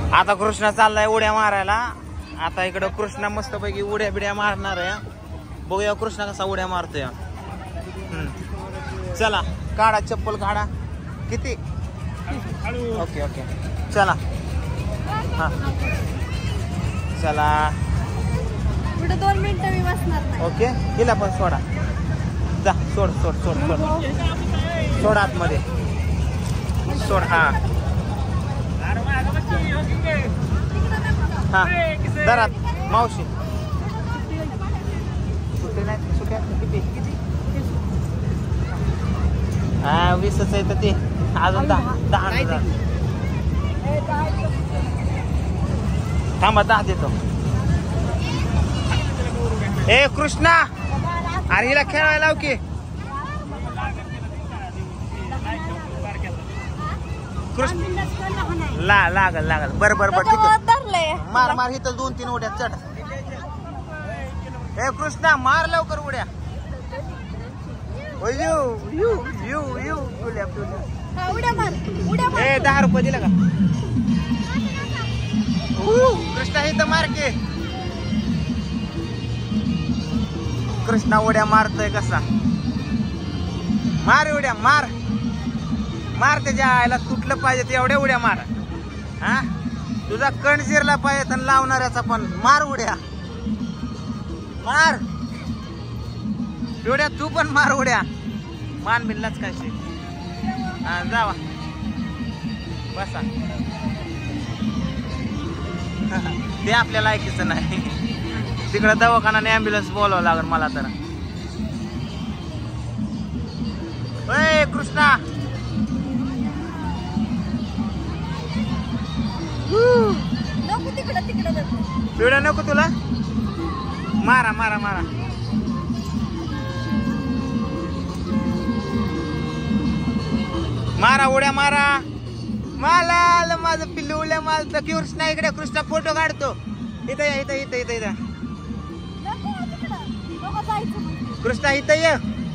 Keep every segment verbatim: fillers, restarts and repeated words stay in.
आता कृष्णा चाललाय उड्या मारायला. आता इकडं कृष्णा मस्तपैकी उड्या बिड्या मारणार आहे. बघूया कृष्णा कसा उड्या मारतोय. चला काढा चप्पल काढा. किती? ओके ओके चला. हा चला पुढे दोन मिनिटं मी बसणार नाही. ओके हिला पण सोडा. जा सोड सोड सोड सोड सोड आतमध्ये सोड. हा हा दरात मावशी सुटे नाही सुट्या किती हा वीसच आहे तर ते अजून दहा दहा हजार. थांबा दहा देतो. ए कृष्णा अरे हिला खेळायला लाव की. कृष्ण ला लागल लागल बरं बरं बरं ठीक आहे. मार मार इथं दोन तीन उड्या चढ. ए कृष्णा मार लवकर उड्या. यू यू यू यू उड्या उड्या मार उड्या मार. ए दहा रुपये दिला का? कृष्णा इथं मार के. कृष्णा उड्या मारतोय कसा. मार उड्या मार मार. त्याच्या आईला तुटलं पाहिजे ते एवढ्या उड्या मार. हा तुझा कण शिरला पाहिजे तर लावणाऱ्याचा पण मार उड्या मार. उड्या तू पण मार उड्या. मान बिनलाच काय शे. हा जावा बसा. ते आपल्या लायकीचं नाही. तिकडं दवाखाना ॲम्ब्युलन्स बोलावं लागेल मला तर. ए कृष्णा नको तिकडं तिकडं पिवड्या नको तुला. मारा मारा मारा. मारा उड्या मारा. मला माझं पिल्लू उड्या मारत. कृष्णा इकडे कृष्णा फोटो काढतो. इथं या इथं इथं इथं इथं. कृष्णा इथं ये.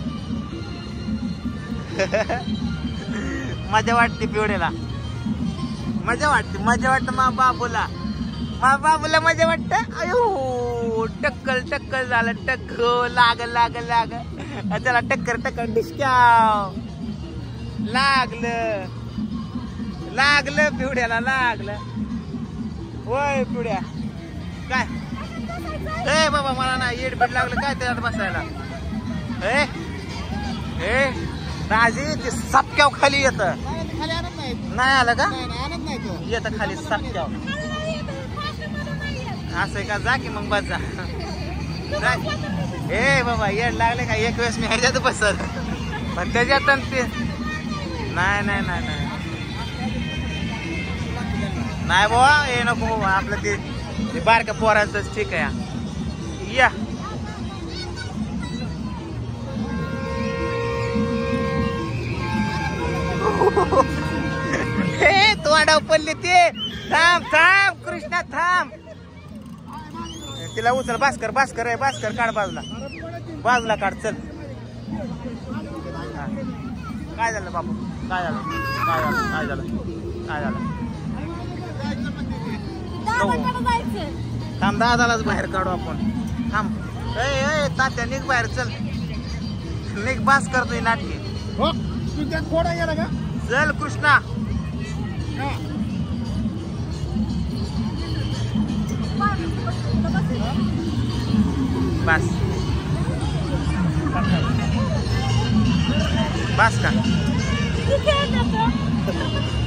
मजा वाटते पिवड्याला. मजा वाटते मजा वाटत मा बाबूला. मा बाबूला मजा वाटत. अयो टक्कल टक्कल झालं. टक्क लाग लाग लाग. चला टक्कर टक्कर डिस्काव. लागलं लागलं पिवड्याला लागलं. होय पिवड्या काय. ए बाबा मला ना येड बीड लागलं काय त्याच्यात बसायला. ए ए राजी ते सपक्याव खाली येत. नाही आलं का? येत खाली सपक्याव. असं का जा की मग बस जा. ए बाबा येड लागले का. एक वेळेस मी ह्याच्यात बसत पण त्याच्यात ते नाही नाही नाही नाही नाही बाबा. हे नको बाबा आपलं ते बारक्या पोरांचंच ठीक आहे. या हे तोंडाव पडले ते. थांब थांब कृष्णा थांब. तिला उचल. भास्कर भास्कर आहे भास्कर काढ बाजूला. बाजूला काढ चल. काय झालं बापू काय झालं काय झालं काय झालं काय झालं. थांब दादालाच बाहेर काढू आपण. थांब ए तात्या निघ बाहेर चल. निघ बास करतोय नाटकी. चल कृष्णा. बस बस का